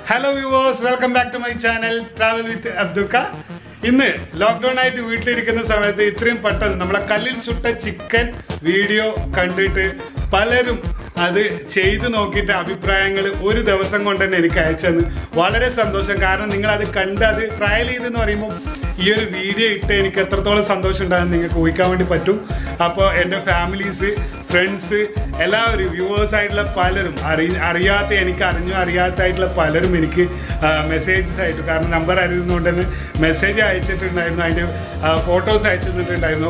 Hello viewers, welcome back to my channel Travel with Abduka. ഇന്ന് lockdown ആയിട്ട് വീട്ടിലിരിക്കുന്ന സമയത്ത് ഇത്രയും പെട്ടെന്ന് നമ്മളെ കല്ലിൽ ചുട്ട ചിക്കൻ വീഡിയോ കണ്ടിട്ട് പലരും അത് ചെയ്തു നോക്കിയിട്ട് അഭിപ്രായങ്ങൾ ഒരു ദിവസം കൊണ്ട് തന്നെ എനിക്ക് അയച്ചത് വളരെ സന്തോഷം. കാരണം നിങ്ങൾ അത് കണ്ട് അത് ട്രയൽ ചെയ്തെന്ന് പറയുമ്പോൾ ഈ ഒരു വീഡിയോ ഇട്ട് എനിക്ക് എത്രത്തോളം സന്തോഷം ഉണ്ടാകുമെന്ന് നിങ്ങൾക്ക് ഊഹിക്കാൻ വേണ്ടി പറ്റും. അപ്പോൾ എൻ്റെ ഫാമിലീസ്, ഫ്രണ്ട്സ്, എല്ലാവരും വ്യൂവേഴ്സ് ആയിട്ടുള്ള പലരും അറിയാത്ത എനിക്ക് അറിയാത്തായിട്ടുള്ള പലരും എനിക്ക് മെസ്സേജസ് അയച്ചു. കാരണം നമ്പർ അറിയുന്നതുകൊണ്ട് തന്നെ മെസ്സേജ് അയച്ചിട്ടുണ്ടായിരുന്നു, അതിൻ്റെ ഫോട്ടോസ് അയച്ചിട്ടുണ്ടായിരുന്നു.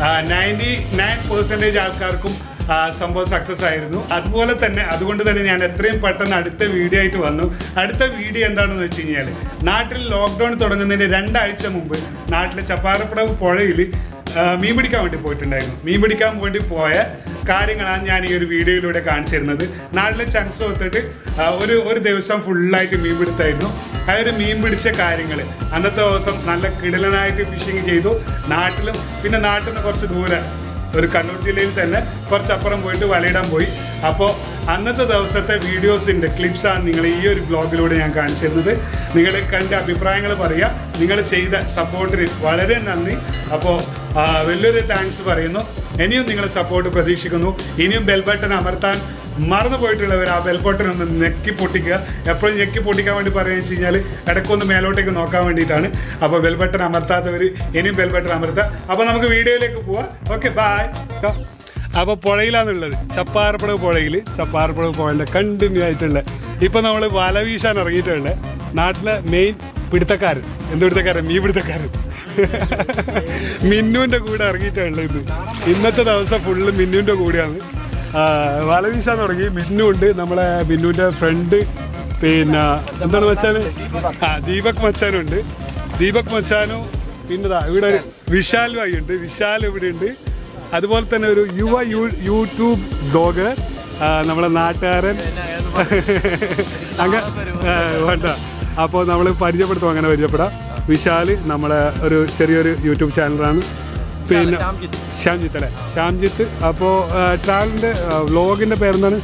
99% ആൾക്കാർക്കും സംഭവം സക്സസ് ആയിരുന്നു. അതുകൊണ്ട് തന്നെ ഞാൻ എത്രയും പെട്ടെന്ന് അടുത്ത വീഡിയോ ആയിട്ട് വന്നു. അടുത്ത വീഡിയോ എന്താണെന്ന് വെച്ച് കഴിഞ്ഞാൽ, നാട്ടിൽ ലോക്ക്ഡൗൺ തുടങ്ങുന്നതിന് 2 ആഴ്ച മുമ്പ് നാട്ടിലെ ചപ്പാറപ്പടവ് പുഴയിൽ മീൻ പിടിക്കാൻ വേണ്ടി പോയിട്ടുണ്ടായിരുന്നു. മീൻ പിടിക്കാൻ വേണ്ടി പോയ കാര്യങ്ങളാണ് ഞാൻ ഈ ഒരു വീഡിയോയിലൂടെ കാണിച്ചു തരുന്നത്. നാട്ടിലെ ചങ്സ് കൊടുത്തിട്ട് ഒരു ദിവസം ഫുള്ളായിട്ട് മീൻ പിടുത്തായിരുന്നു. ആ ഒരു മീൻ പിടിച്ച കാര്യങ്ങൾ അന്നത്തെ ദിവസം നല്ല കിടലനായിട്ട് ഫിഷിങ് ചെയ്തു. നാട്ടിലും പിന്നെ നാട്ടിൽ നിന്ന് കുറച്ച് ദൂരം ഒരു കണ്ണൂർ ജില്ലയിൽ തന്നെ കുറച്ചപ്പുറം പോയിട്ട് വലയിടാൻ പോയി. അപ്പോൾ അന്നത്തെ ദിവസത്തെ വീഡിയോസിൻ്റെ ക്ലിപ്സാണ് നിങ്ങൾ ഈ ഒരു ബ്ലോഗിലൂടെ ഞാൻ കാണിച്ചു തരുന്നത്. നിങ്ങൾ കണ്ട അഭിപ്രായങ്ങൾ പറയുക. നിങ്ങൾ ചെയ്ത സപ്പോർട്ടിന് വളരെ നന്ദി. അപ്പോൾ വലിയൊരു താങ്ക്സ് പറയുന്നു. ഇനിയും നിങ്ങളുടെ സപ്പോർട്ട് പ്രതീക്ഷിക്കുന്നു. ഇനിയും ബെൽ ബട്ടൺ അമർത്താൻ മറന്നു പോയിട്ടുള്ളവർ ആ ബെൽ ബട്ടൺ ഒന്ന് ഞെക്കി പൊട്ടിക്കുക. എപ്പോഴും ഞെക്കി പൊട്ടിക്കാൻ വേണ്ടി പറയുക വെച്ച് കഴിഞ്ഞാൽ ഇടയ്ക്കൊന്ന് മേലോട്ടേക്ക് നോക്കാൻ വേണ്ടിയിട്ടാണ്. അപ്പോൾ ബെൽ ബട്ടൺ അമർത്താത്തവർ ഇനിയും ബെൽ ബട്ടൺ അമർത്തുക. അപ്പോൾ നമുക്ക് വീഡിയോയിലേക്ക് പോവാം. Okay, bye. അപ്പോൾ പുഴയിലാണുള്ളത്, ചപ്പാറപ്പടവ് പുഴയിൽ. ചപ്പാറപ്പടവ് പുഴൻ്റെ കണ്ടിന്യൂ ആയിട്ടുള്ള ഇപ്പം നമ്മൾ വല വീശാൻ ഇറങ്ങിയിട്ടുണ്ട്. നാട്ടിലെ മെയിൻ പിടുത്തക്കാരൻ, മീൻ പിടുത്തക്കാരൻ മിന്നുവിൻ്റെ കൂടെ ഇറങ്ങിയിട്ടുള്ളത്. ഇന്നത്തെ ദിവസം ഫുള്ള് മിന്നുവിൻ്റെ കൂടെയാണ്. വല വീശാൻ തുടങ്ങി. മിന്നു ഉണ്ട്, നമ്മളെ മിന്നുവിൻ്റെ ഫ്രണ്ട്. പിന്നെ എന്താണ് മച്ചാൻ, ദീപക് മച്ചാനുണ്ട്. ദീപക് മച്ചാനും പിന്നെ ഇവിടെ വിശാൽ ഭായി ഉണ്ട്. വിശാൽ ഇവിടെ ഉണ്ട്. അതുപോലെ തന്നെ ഒരു യൂട്യൂബ് ബ്ലോഗർ, നമ്മളെ നാട്ടുകാരൻ അങ്ങനെ വേണ്ട. അപ്പോൾ നമ്മൾ പരിചയപ്പെടുത്തും, അങ്ങനെ പരിചയപ്പെടാം. വിശാൽ നമ്മളെ ഒരു ചെറിയൊരു യൂട്യൂബ് ചാനലാണ്. പിന്നെ ശ്യാംജിത്ത് അല്ലേ, ശ്യാംജിത്ത്. അപ്പോൾ ട്രാവലിൻ്റെ വ്ലോഗിൻ്റെ പേരെന്താണ്?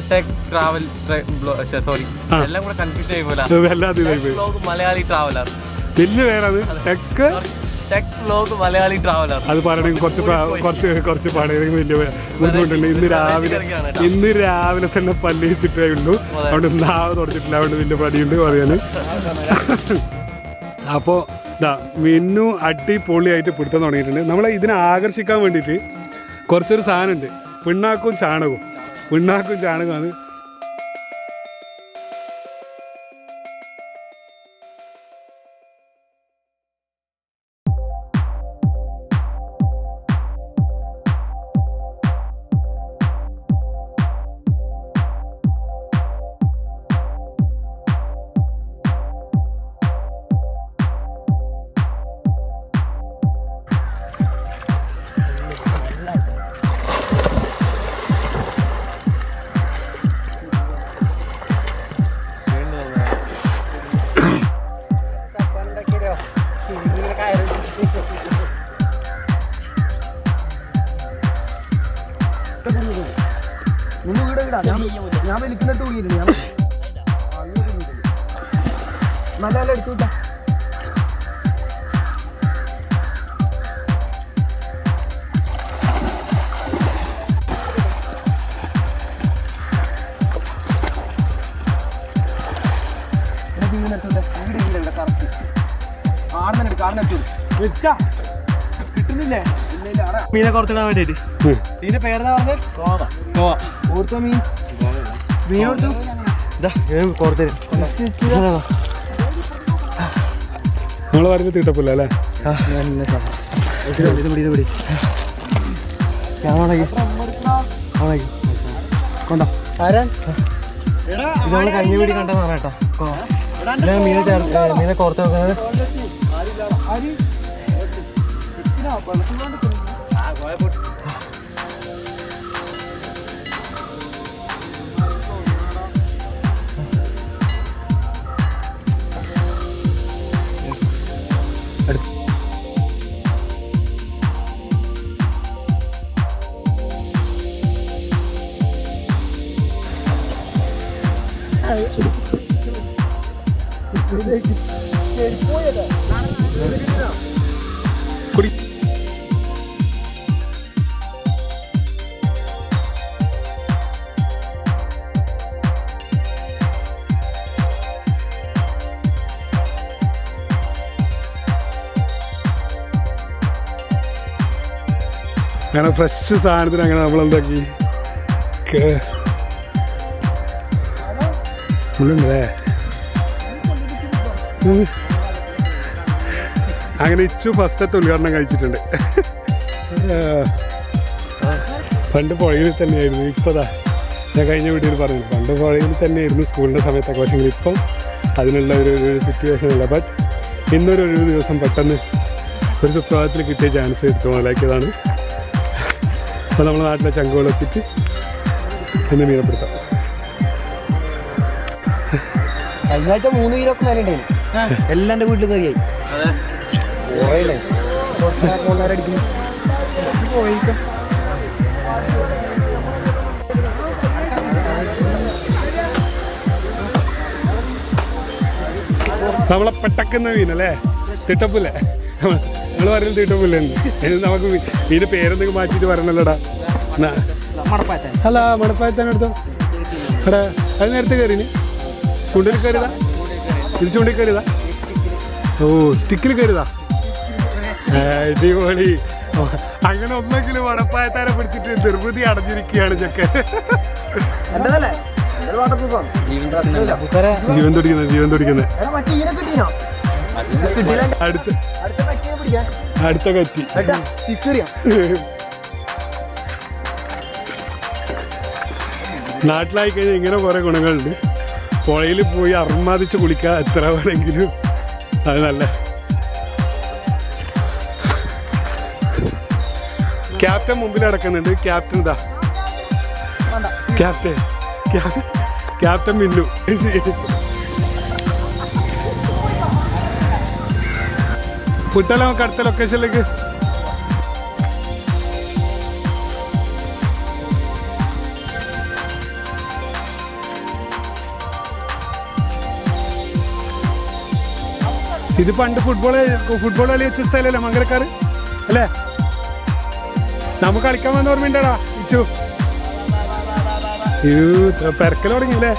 വലിയ പേരാണ്, ടെക് മലയാളി ട്രാവലർ. അത് പറയണമെങ്കിൽ കുറച്ച് പാടുകയും വലിയ ബുദ്ധിമുട്ടുണ്ട്. ഇന്ന് രാവിലെ തന്നെ പല്ലിച്ചിട്ടേ ഉള്ളൂ. അതുകൊണ്ട് നാവ് തുടച്ചിട്ടില്ല. അതുകൊണ്ട് വലിയ പണിയുണ്ട് പറയാൻ. അപ്പോൾ മിന്നു അടിപൊളിയായിട്ട് പിടുത്തം തുടങ്ങിയിട്ടുണ്ട്. നമ്മളെ ഇതിനെ ആകർഷിക്കാൻ വേണ്ടിയിട്ട് കുറച്ചൊരു സാധനമുണ്ട്, പിണ്ണാക്കും ചാണകമാണ്. ഞാൻ വലിക്കുന്നിട്ട് കൂടിയിരുന്നു. നല്ല നല്ല എടുത്തുവിട്ട കിട്ടുന്നില്ലേ മീനെ കുറച്ചിടാൻ വേണ്ടിട്ട്. ഇതിന്റെ പേരെന്താ പറഞ്ഞത്? ഓർത്തോ മീൻ കൊടുത്തു. നമ്മൾ പറയുന്നത് തീട്ടപ്പില്ല അല്ലേ? കൊണ്ടോ ഇത് നമ്മള് കഴിഞ്ഞ വീടി കണ്ടെന്നാണ് കേട്ടോ. മീനെ കോർത്ത് വെക്കുന്നത്. കുടി. അങ്ങനെ ഫ്രഷ് സാധനത്തിന് അങ്ങനെ നമ്മളെന്താക്കി ഉള്ളുണ്ടല്ലേ. അങ്ങനെ ഇച്ചു ഫസ്റ്റത്തെ ഉദ്ഘാടനം കഴിച്ചിട്ടുണ്ട്. പണ്ട് പുഴയിൽ തന്നെയായിരുന്നു. ഇപ്പതാ ഞാൻ കഴിഞ്ഞ വീഡിയോയിൽ പറഞ്ഞു, പണ്ട് പുഴയിൽ തന്നെയായിരുന്നു സ്കൂളിൻ്റെ സമയത്തൊക്കെ. പക്ഷേ ഇപ്പം അതിനുള്ള ഒരു സിറ്റുവേഷൻ ഇല്ല. ബട്ട് ഇന്നൊരു ദിവസം പെട്ടെന്ന് ഒരു സുപ്രഭാതത്തിൽ കിട്ടിയ ചാൻസ് എടുത്ത് മുതലാക്കിയതാണ്. അപ്പോൾ നമ്മുടെ നാട്ടിലെ ചങ്കുകളെത്തിയിട്ട് ഇന്ന് മീനപ്പെടുത്താം. കഴിഞ്ഞ ആഴ്ച 3 കിലോ ഒക്കെ നേരെ ഉണ്ടായിരുന്നു. എല്ലാം എൻ്റെ വീട്ടിൽ കയറിയായി. നമ്മളെ പെട്ടക്കുന്ന മീനല്ലേ, തിട്ടപ്പില്ലേ? നമ്മൾ പറയുന്നത് തിട്ടപ്പില്ലെന്ന്. നമുക്ക് മീൻ്റെ പേരെന്തെങ്കിലും മാറ്റിയിട്ട് പറയണല്ലോടാ. അല്ല മണപ്പായത്താൻ എടുത്തോ എടാ. അത് നേരത്തെ കയറിന് ചൂണ്ടിൽ കയറിയതാ? ഇത് ചൂണ്ടിൽ കയറിയതാ? ഓ സ്റ്റിക്കിൽ കയറിയതാ? അടിപൊളി. അങ്ങനെ ഒന്നെങ്കിലും മണപ്പായത്താനെ പിടിച്ചിട്ട് നിർവൃതി അടഞ്ഞിരിക്കുകയാണ് ചെക്കൻ. ജീവൻ തുടിക്കുന്നത്. അടുത്ത കത്തി. നാട്ടിലായി കഴിഞ്ഞാൽ ഇങ്ങനെ കുറെ ഗുണങ്ങളുണ്ട്. പുഴയിൽ പോയി അർമാദിച്ച് കുളിക്കുക, എത്ര വേണമെങ്കിലും. അത് നല്ല. ക്യാപ്റ്റൻ മുമ്പിൽ നടക്കുന്നുണ്ട്. ക്യാപ്റ്റൻ ഇതാ, ക്യാപ്റ്റൻ മിന്നു. വിട്ടാലോ നമുക്ക് അടുത്ത ലൊക്കേഷനിലേക്ക്. ഇത് പണ്ട് ഫുട്ബോൾ കളി വെച്ച സ്ഥലമല്ലേ മംഗലക്കാർ അല്ലേ? നമുക്ക് കളിക്കാൻ വന്ന ഓർമ്മയുണ്ടാടാ ഇച്ചു? പെരക്കൽ തുടങ്ങിയില്ലേ?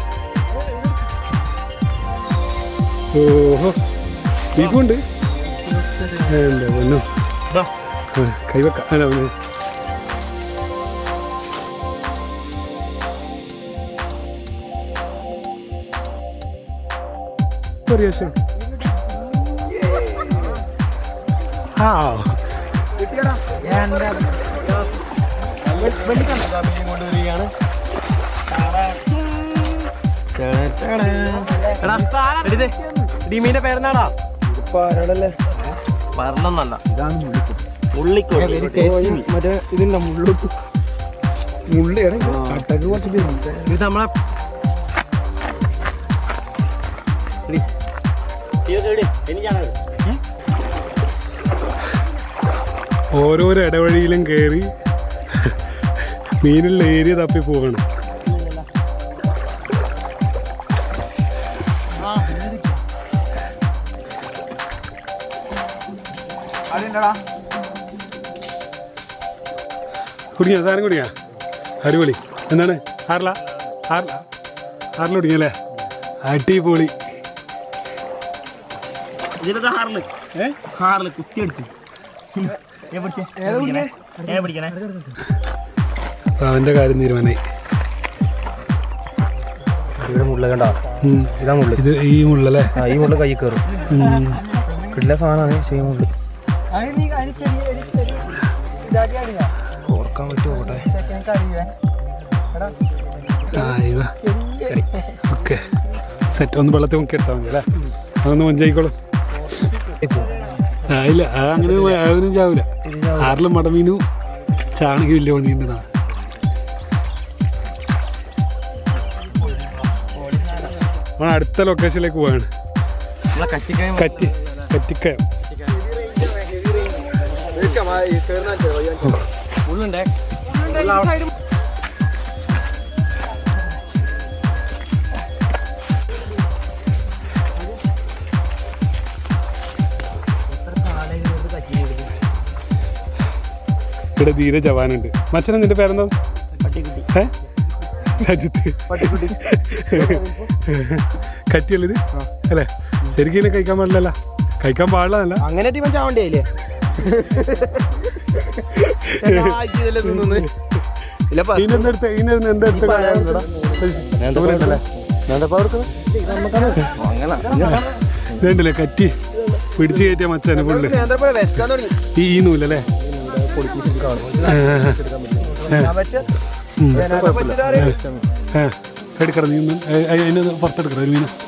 ഓഹോ ബീഫുണ്ട്. എന്താ പൊന്നു കൈവെക്കാം. അല്ല ഒരു ശേഷം മീന്റെ പേരെന്താടാ? പറഞ്ഞല്ല മറ്റേ ഇതില്ല മുള്ളുക്ക് മുള്ളിയാണ്. ഇത് നമ്മളെ ഓരോരോ ഇടവഴിയിലും കയറി മീനുള്ള ഏരിയ തപ്പി പോകണം. കുടിക്കാ സാധനം കുടിക്കാ. അടിപൊളി. എന്താണ് ആറിൽ കുടിക്കല്ലേ? അടിപൊളി. അവന്റെ കാര്യം തീരുമാനായി. ഇവിടെ മുള്ള കണ്ട ഇതാ മുള്ള. ഇത് ഈ മുള്ളല്ലേ? ഈ മുള്ള കൈ കയറും. കിട്ടില്ല സാധനമാണ്. പക്ഷേ മുള്ള ഓർക്കാൻ പറ്റുമോ? Okay set. ഒന്ന് വെള്ളത്തിൽ മുക്കി എടുത്താൽ മതി അല്ലേ? അതൊന്ന് മഞ്ചായിക്കോളും. ഇല്ല അങ്ങനെ അവനും ചാവില്ല. ആറിലും മടമീനും ചാണകി വലിയ പണിയുണ്ടെന്നാ. നമ്മൾ അടുത്ത ലൊക്കേഷനിലേക്ക് പോവാണ്. കറ്റിക്കയം. ഇവിടെ ധീര ജവാനുണ്ട്. മച്ചനെ നിന്റെ പേരെന്താ? സജിത്ത്. കറ്റിയല്ലത് അല്ലേ? ശരിക്കും ഇതിനെ കഴിക്കാൻ പാടില്ലല്ലോ. കഴിക്കാൻ പാടില്ല. അങ്ങനെ ടീമൻ ചാവണ്ടേ ഇതുണ്ടല്ലേ കറ്റി പിടിച്ചു കയറ്റിയ മച്ചാന് ഫുള്ള് ഈ നൂലല്ലേ? എടുക്കണം നീ അതിന് പുറത്തെടുക്കണം ഒരു മീന.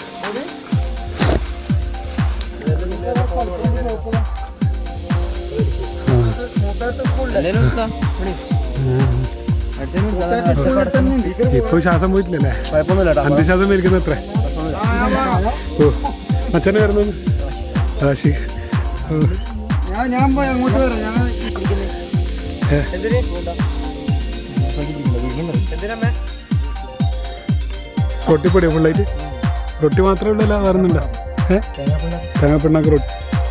ഇപ്പൊ ശ്വാസം പോയിട്ടില്ലല്ലേ? അന്ത്യശ്വാസം വലിക്കുന്ന എത്ര? ഓ അച്ഛനെ വരുന്നു. റൊട്ടിപ്പൊടിയോ ഫുള്ളായിട്ട്? റൊട്ടി മാത്രമേ ഉള്ളൂ, വരുന്നുണ്ടോ? തേങ്ങാപ്പിണ്ണാക്ക് റൊട്ടി.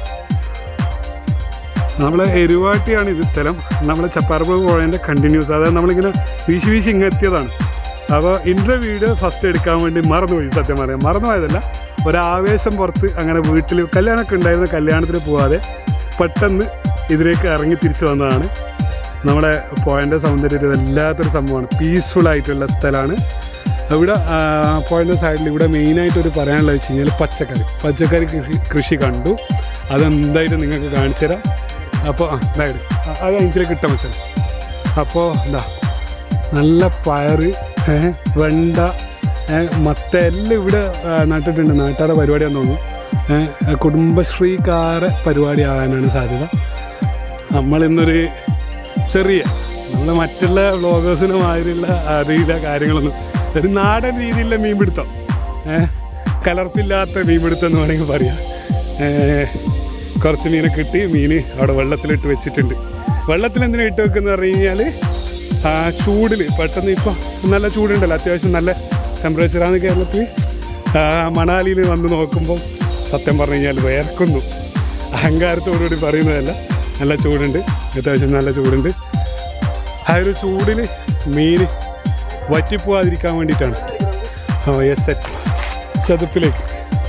നമ്മളെ എരുവാട്ടിയാണ് ഇത് സ്ഥലം. നമ്മളെ ചപ്പാറമ്പ് പുഴേൻ്റെ കണ്ടിന്യൂസ്, അതായത് നമ്മളിങ്ങനെ വീശി വീശി ഇങ്ങെത്തിയതാണ്. അപ്പോൾ ഇൻ്റെ വീഡിയോ ഫസ്റ്റ് എടുക്കാൻ വേണ്ടി മറന്നുപോയി. സത്യം പറയാം, മറന്നുപോയതല്ല, ഒരാവേശം പുറത്ത്. അങ്ങനെ വീട്ടിൽ കല്യാണമൊക്കെ ഉണ്ടായിരുന്ന കല്യാണത്തിന് പോവാതെ പെട്ടെന്ന് ഇതിലേക്ക് ഇറങ്ങി തിരിച്ചു വന്നതാണ്. നമ്മുടെ പുഴേൻ്റെ സൗന്ദര്യം വല്ലാത്തൊരു സംഭവമാണ്. പീസ്ഫുള്ളായിട്ടുള്ള സ്ഥലമാണ്. ഇവിടെ പുഴേൻ്റെ സൈഡിൽ ഇവിടെ മെയിനായിട്ടൊരു പറയാനുള്ളത് വെച്ച് കഴിഞ്ഞാൽ പച്ചക്കറി കൃഷി കണ്ടു. അതെന്തായിട്ട് നിങ്ങൾക്ക് കാണിച്ചു തരാം. അപ്പോൾ അതായത് അത് എനിക്കിലേക്ക് കിട്ടാൻ വെച്ചാൽ അപ്പോൾ എന്താ നല്ല പയറ്, വെണ്ട, മത്ത എല്ലാം ഇവിടെ നട്ടിട്ടുണ്ട്. നാട്ടുകാരുടെ പരിപാടിയാണെന്ന് തോന്നുന്നു. കുടുംബശ്രീക്കാരെ പരിപാടി ആകാനാണ് സാധ്യത. നമ്മളിന്നൊരു ചെറിയ നമ്മൾ മറ്റുള്ള വ്ളോഗേഴ്സിന് മാതിരിയുള്ള അറിയില്ല കാര്യങ്ങളൊന്നും, ഒരു നാടൻ രീതിയിലുള്ള മീൻപിടുത്തം, കലർപ്പില്ലാത്ത മീൻപിടുത്തം എന്ന് വേണമെങ്കിൽ പറയാം. കുറച്ച് മീനെ കിട്ടി. മീൻ അവിടെ വെള്ളത്തിലിട്ട് വെച്ചിട്ടുണ്ട്. വെള്ളത്തിൽ എന്തിനാണ് ഇട്ട് വെക്കുന്നത് പറഞ്ഞു കഴിഞ്ഞാൽ ചൂടിൽ പെട്ടെന്ന് ഇപ്പോൾ നല്ല ചൂടുണ്ടല്ലോ, അത്യാവശ്യം നല്ല ടെമ്പറേച്ചറാണ് കേരളത്തിൽ. മണാലിയിൽ വന്ന് നോക്കുമ്പോൾ സത്യം പറഞ്ഞു കഴിഞ്ഞാൽ വേർക്കുന്നു. അഹങ്കാരത്തോടുകൂടി പറയുന്നതല്ല, നല്ല ചൂടുണ്ട്, അത്യാവശ്യം നല്ല ചൂടുണ്ട്. ആ ഒരു ചൂടിൽ മീൻ വറ്റിപ്പോവാതിരിക്കാൻ വേണ്ടിയിട്ടാണ് സെറ്റ് ചതുപ്പിലേക്ക്.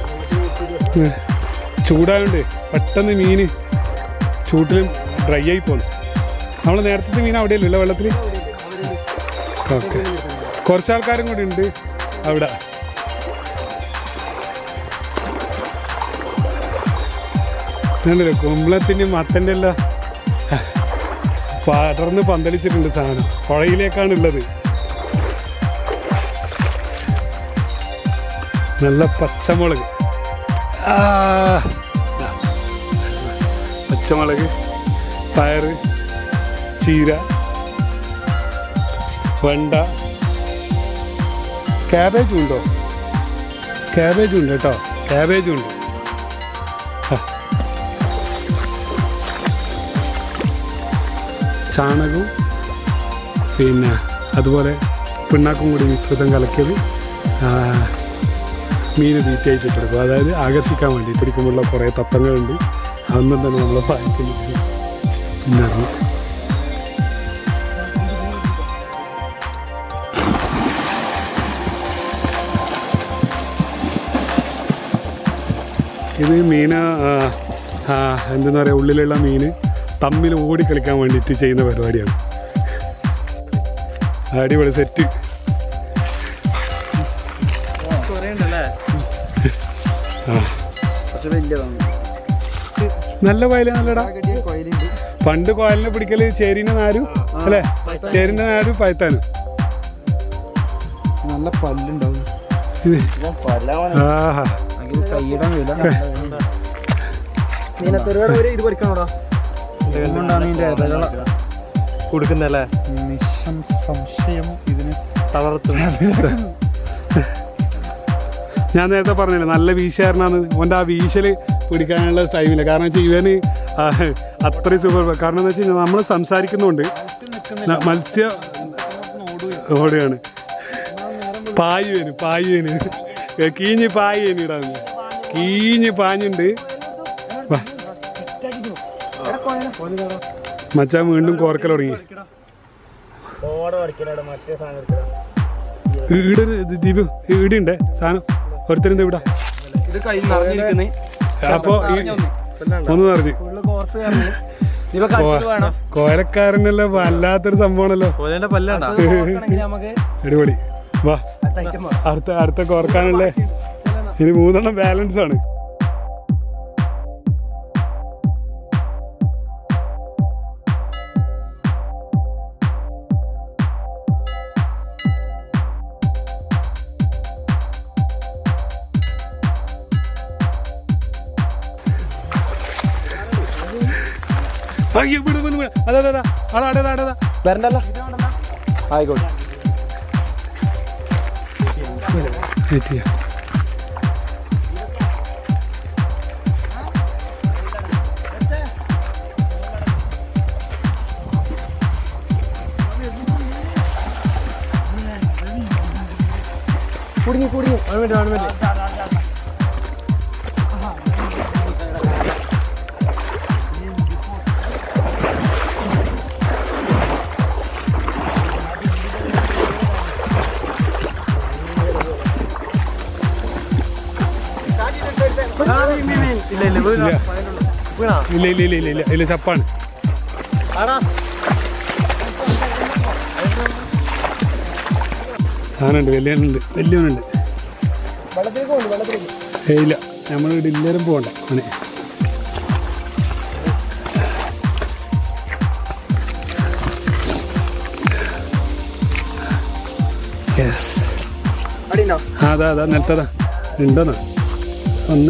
ചൂടായതുകൊണ്ട് പെട്ടെന്ന് മീൻ ചൂട്ടിലും ഡ്രൈ ആയി പോകുന്നു. നമ്മൾ നേരത്തെ മീൻ അവിടെയല്ലോ വെള്ളത്തിൽ. ഓക്കെ, കുറച്ച് ആൾക്കാരും കൂടി ഉണ്ട് അവിടെ. ഉണ്ടല്ലോ കുമ്പളത്തിൻ്റെ മത്തൻ്റെ എല്ലാം പടർന്ന് പന്തലിച്ചിട്ടുണ്ട് സാധനം. പുഴയിലേക്കാണുള്ളത്. നല്ല പച്ചമുളക്, പച്ചമുളക്, പയറ്, ചീര, വെണ്ട, ക്യാബേജും ഉണ്ടോ? ക്യാബേജും ഉണ്ട് കേട്ടോ, ക്യാബേജും ഉണ്ട്. ചാണകവും പിന്നെ അതുപോലെ പിണ്ണാക്കും കൂടി മിശ്രിതം കലക്കിയത് മീൻ തീറ്റയായിട്ട് ഇട്ടെടുക്കും. അതായത് ആകർഷിക്കാൻ വേണ്ടി പിടിക്കുമ്പോഴുള്ള കുറേ തത്വങ്ങളുണ്ട്. അതൊന്നും തന്നെ നമ്മൾ പാലിക്കുന്നില്ല. ഇത് മീൻ എന്തെന്ന് പറയുക, ഉള്ളിലുള്ള മീൻ തമ്മിൽ ഓടിക്കളിക്കാൻ വേണ്ടിയിട്ട് ചെയ്യുന്ന പരിപാടിയാണ്. അടിപൊളി സെറ്റ്. നല്ല കോയല, നല്ലടാ. പണ്ട് കോയലിനെ പിടിക്കല് ചേരിന്റെ നാരും അല്ലേ? ചേരിന്റെ നാരും പയത്താനും നല്ല പല്ലുണ്ടാവും. കൊടുക്കുന്നല്ലേ? സംശയം ഇതിന് തളർത്തും. ഞാൻ നേരത്തെ പറഞ്ഞില്ലേ നല്ല വീശുകാരനാണ്. ഓൻ്റെ ആ വീശല് പിടിക്കാനുള്ള ടൈമില്ല. കാരണം വെച്ചാൽ ഇവന് അത്രയും സൂപ്പർ. കാരണം എന്താ വെച്ച് കഴിഞ്ഞാൽ നമ്മൾ സംസാരിക്കുന്നതുകൊണ്ട് മത്സ്യ ഓടുകയാണ്. പായുവേന് കീഞ്ഞ് പായുവേന് ഇടാന്ന് കീഞ്ഞ് പാഞ്ഞുണ്ട്. മച്ചാൻ വീണ്ടും കോർക്കൽ തുടങ്ങി. ഈടൊരു ദീപു ഈടുണ്ടേ സാധനം ഒരുത്തരും ഇവിടെ. അപ്പൊ ഒന്ന് പറഞ്ഞു കോരക്കാരനല്ലോ വല്ലാത്തൊരു സംഭവമാണല്ലോ. അടിപൊളി. വാ അടുത്ത കോർക്കാനല്ലേ. ഇനി 3 ബാലൻസ് ആണ്. വരണ്ടല്ലോ ആയിക്കോട്ടെ. കുടുങ്ങി ഇല്ല ചപ്പാണ്. സാധനമുണ്ട് വലിയവനുണ്ട്. ഇല്ല നമ്മളിവിടെ എല്ലാവരും പോകണ്ട അങ്ങനെ. അതാ നിലത്തതാ ഉണ്ടോന്നാ ഒന്ന്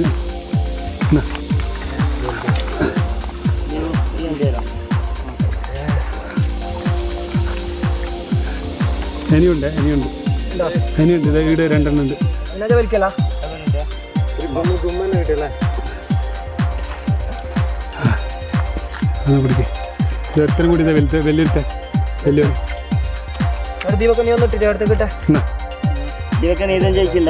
ഇനിയുണ്ട് ഇത് 2 ഉണ്ട്. എത്രയും കൂടി വലിയൊരുത്ത ജയിച്ചില്ല.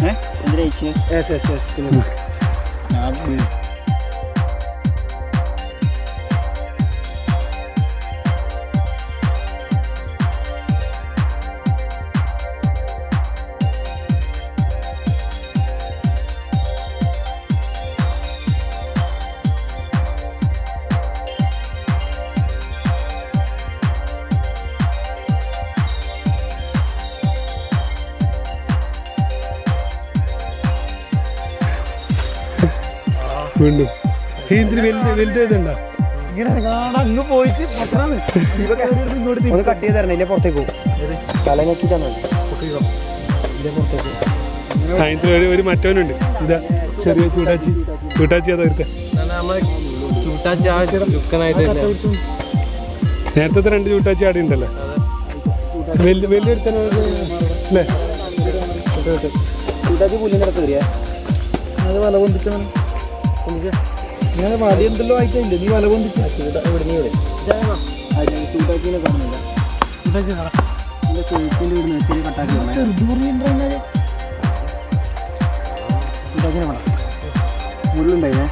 വീണ്ടും ഇതിന് വലുതുണ്ടോ? അങ്ങ് പോയിട്ട് ഒന്ന് കട്ട് ചെയ്ത് തരണേ. ഇല്ല പുറത്തേക്ക് പോകും. തല നോക്കിട്ടാണ് പുറത്തേക്ക്. ഒരു മറ്റവനുണ്ട്. ഇതാ ചെറിയ ചൂട്ടാച്ചി അതാ എടുത്ത നേരത്തെ 2 ചൂട്ടാച്ചി ആടെ ഉണ്ടല്ലോ. വലിയൊരുത്തല്ലേ ചൂട്ടാച്ചി പുല്ലിൻ്റെ കയറിയാ അത് വല പൊന്തിച്ചാണ്. ഞാൻ വല എന്തെല്ലോ ആയിട്ടില്ല. നീ വല പൊന്തിച്ച് ചൂട്ടാച്ചിനെ കാണുന്നില്ല. മുള്ളുണ്ടായിരുന്നേ.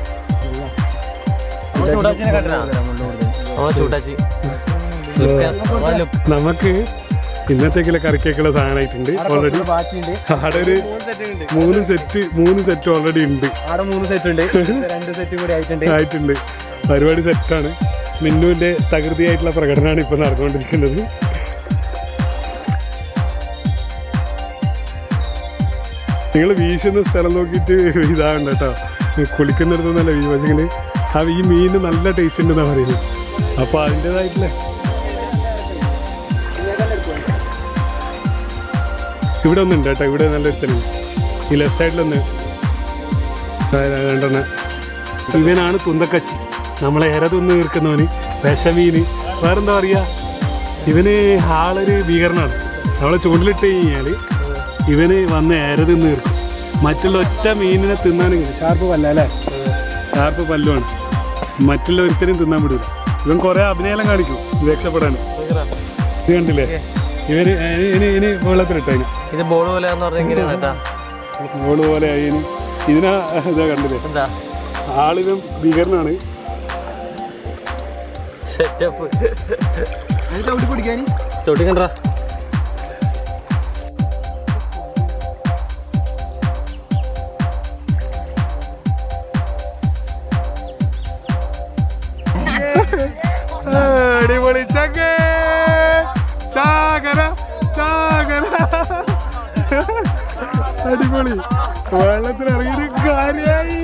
നമുക്ക് ഇന്നത്തേക്കുള്ള കറിക്കേക്കുള്ള സാധനമായിട്ടുണ്ട്. ഓൾറെഡി ആടെ ഒരു 3 സെറ്റ് ഓൾറെഡി ഉണ്ട്. ആയിട്ടുണ്ട്. പരിപാടി സെറ്റാണ്. മിന്നുവിന്റെ തകൃതിയായിട്ടുള്ള പ്രകടനമാണ് ഇപ്പൊ നടന്നുകൊണ്ടിരിക്കുന്നത്. നിങ്ങൾ വീശുന്ന സ്ഥലം നോക്കിയിട്ട് ഇതാവണ്ട കേട്ടോ. കുളിക്കുന്നിടത്തൊന്നല്ല വീ. പക്ഷെങ്കിൽ ഈ മീന് നല്ല ടേസ്റ്റ് ഉണ്ടെന്നാണ് പറയുന്നത്. അപ്പൊ അതിൻ്റെതായിട്ടില്ലേ ഇവിടെ ഒന്നുണ്ട് കേട്ടോ. ഇവിടെ നല്ലൊരു സ്ഥലം. ഈ ലെഫ്റ്റ് സൈഡിലൊന്ന് 2 ഇവനാണ് തുന്തക്കച്ചി. നമ്മളെ തിന്ന് തീർക്കുന്നവന് വിഷമീന്. വേറെന്താ പറയുക, ഇവന് ആളൊരു ഭീകരനാണ്. നമ്മളെ ചൂണ്ടിലിട്ട് കഴിഞ്ഞാൽ ഇവന് വന്ന് തിന്ന് തീർക്കും. മറ്റുള്ള ഒറ്റ മീനിനെ തിന്നാനും ഷാർപ്പ് പല്ല അല്ലേ, ഷാർപ്പ് പല്ലുമാണ്. മറ്റുള്ള ഒരുത്തരും തിന്നാൻ വിടില്ല. ഇവൻ കുറേ അഭിനയം കാണിക്കും രക്ഷപ്പെടാൻ. ഇത് കണ്ടില്ലേ ഇവന് ഇനി വെള്ളത്തിലിട്ടതിന് ഇത് ബോൾ പോലെ ബോള് പോലെ അതിന് ഇതിനാ ഇതാ കണ്ടില്ലേ. ആളിവൻ ഭീകരനാണ്. ചവിട്ടി പിടിക്കാൻ ചവിട്ടിക്കണ്ടാ അടിപൊളി ചങ്ങ സാഗര സാഗര അടിപൊളി വെള്ളത്തിൽ ഇറങ്ങിയിട്ട് കാര്യമായി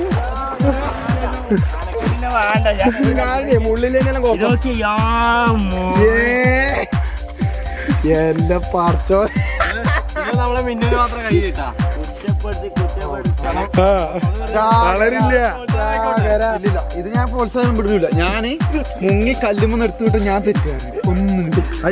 എന്റെ പറച്ചോ നമ്മളെ മിന്നിന് മാത്രം കൈ കിട്ടാ വളരില്ല. ഇത് ഞാൻ പ്രോത്സാഹനം വിടുന്നില്ല. ഞാൻ മുങ്ങി കല്ലുമെന്ന് എടുത്തുവിട്ട് ഞാൻ തെറ്റുകാരുണ്ട് ഒന്നും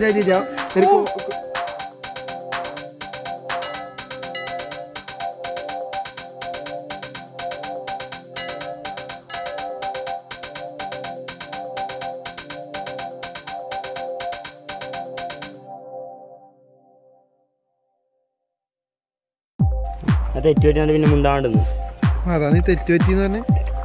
തെറ്റുപറ്റിയാണ്ട് പിന്നെ മുണ്ടാണ്ടെന്ന് അതാ നീ തെറ്റുപറ്റിന്ന് പറഞ്ഞേ.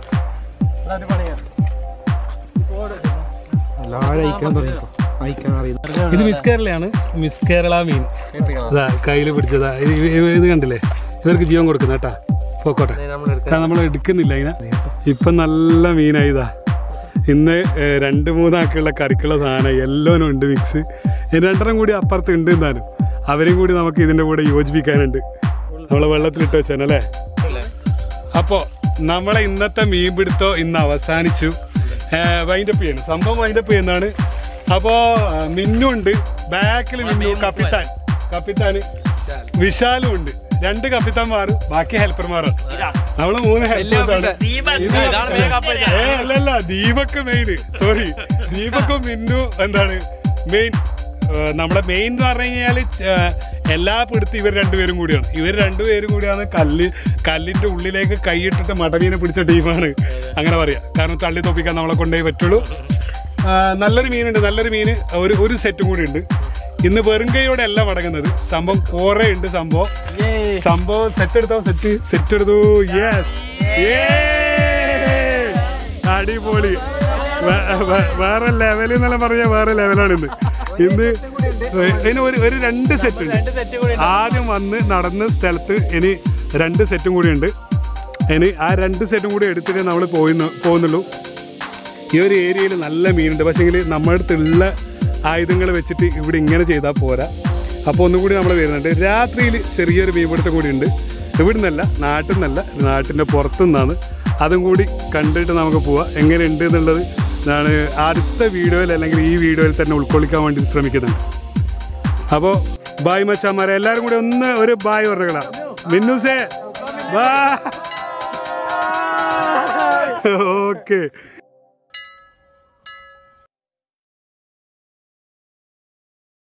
എല്ലാവരും അയക്കാൻ തുടങ്ങിപ്പോ അയക്കാൻ അറിയുന്നു. ഇത് മിസ് കേരളയാണ്. മിസ് കേരള മീൻ അതാ കയ്യിൽ പിടിച്ചതാ. ഇത് കണ്ടില്ലേ, ഇവർക്ക് ജീവൻ കൊടുക്കുന്ന കേട്ടാ. പോക്കോട്ടെ, നമ്മൾ എടുക്കുന്നില്ല ഇതിനെ. ഇപ്പം നല്ല മീനായി. ഇതാ ഇന്ന് 2-3 ആക്കുള്ള കറിക്കുള്ള സാധനം എല്ലോനും ഉണ്ട് മിക്സ്. 2 കൂടി അപ്പുറത്ത് ഉണ്ട് എന്നാലും അവരെയും കൂടി നമുക്ക് ഇതിൻ്റെ കൂടെ യോജിപ്പിക്കാനുണ്ട്. നമ്മളെ വെള്ളത്തിലിട്ട് വെച്ചാനല്ലേ. അപ്പോൾ നമ്മളെ ഇന്നത്തെ മീൻ പിടുത്തോ ഇന്ന് അവസാനിച്ചു. വൈൻഡപ്പ് ചെയ്യണം, സംഭവം വൈൻഡപ്പ് ചെയ്യുന്നതാണ്. അപ്പോൾ മിന്നുണ്ട് ബാക്കിൽ, മിന്നു കപ്പിത്താൻ വിശാലും ഉണ്ട്. 2 കപ്പിത്താന്മാരും ബാക്കി ഹെൽപ്പർമാരാണ്. നമ്മള് 3 ഹെൽപ്പേഴ്സാണ്. അല്ലല്ല, ദീപക് മെയിൻ, സോറി, ദീപക്കും മിന്നു എന്താണ് മെയിൻ. നമ്മളെ മെയിൻ എന്ന് പറഞ്ഞു കഴിഞ്ഞാൽ എല്ലാ പിടുത്തും ഇവർ 2 പേരും കൂടിയാണ്. ഇവർ 2 പേരും കൂടിയാണ് കല്ലിൻ്റെ ഉള്ളിലേക്ക് കൈയിട്ടിട്ട് മടമീനെ പിടിച്ച ടീമാണ്, അങ്ങനെ പറയാം. കാരണം തള്ളി തോപ്പിക്കാൻ നമ്മളെ കൊണ്ടേ പറ്റുള്ളൂ. നല്ലൊരു മീനുണ്ട്, നല്ലൊരു മീൻ. ഒരു സെറ്റും കൂടി ഉണ്ട്. ഇന്ന് വെറും കൈയോടെ അല്ല മടങ്ങുന്നത്. സംഭവം കുറേ ഉണ്ട്. സംഭവം സെറ്റ് എടുത്തു. യെസ്, അടിപൊളി. വേറെ ലെവൽ എന്നെല്ലാം പറഞ്ഞാൽ വേറെ ലെവലാണ് ഇന്ന്. ഇതിന് ഒരു 2 സെറ്റ് ഉണ്ട്. ആദ്യം വന്ന് നടന്ന സ്ഥലത്ത് ഇനി 2 സെറ്റും കൂടി ഉണ്ട്. ഇനി ആ 2 സെറ്റും കൂടി എടുത്തിട്ട് നമ്മൾ പോകുന്നുള്ളൂ. ഈ ഒരു ഏരിയയിൽ നല്ല മീനുണ്ട്. പക്ഷേങ്കിൽ നമ്മുടെ അടുത്തുള്ള ആയുധങ്ങൾ വെച്ചിട്ട് ഇവിടെ ഇങ്ങനെ ചെയ്താൽ പോരാ. അപ്പോൾ ഒന്നും കൂടി നമ്മൾ വരുന്നുണ്ട്. രാത്രിയിൽ ചെറിയൊരു മീൻപിടുത്തം കൂടി ഉണ്ട്. ഇവിടെ നിന്നല്ല, നാട്ടിൽ നിന്നല്ല, നാട്ടിൻ്റെ പുറത്തു നിന്നാണ്. അതും കൂടി കണ്ടിട്ട് നമുക്ക് പോവാം. എങ്ങനെ ഉണ്ട് എന്നുള്ളത് ഞാൻ അടുത്ത വീഡിയോയിൽ അല്ലെങ്കിൽ ഈ വീഡിയോയിൽ തന്നെ ഉൾക്കൊള്ളിക്കാൻ വേണ്ടി ശ്രമിക്കുന്നുണ്ട്. അപ്പോൾ ബായ് മച്ചാമാരെ, എല്ലാവരും കൂടി ഒരു ബായ് പറഞ്ഞ മിന്നൂസേ ബാ. ഓക്കെ.